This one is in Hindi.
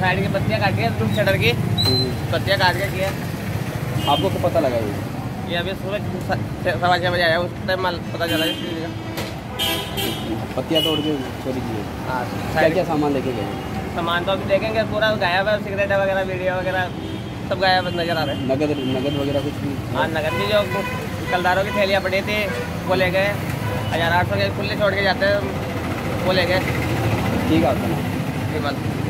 साइड की पत्तियाँ काट के शटर की पत्तियाँ काट के किया। आपको तो पता लगा ये अभी सुबह 6:15 बजे आया, उस टाइम पता चला इस चीज़ का। पत्तियाँ तोड़ के चोरी की है। हाँ, क्या क्या सामान लेके गए? सामान तो अभी देखेंगे, पूरा गायब है, सिगरेट वगैरह वीडियो वगैरह सब गायब नजर आ रहे हैं। नगद वगैरह कुछ भी? हाँ, नगद की जो कलदारों की थैलियाँ पड़ी थी वो ले गए। 1800 के खुले छोड़ के जाते हैं वो ले गए। ठीक है आपका नाम? ठीक बात।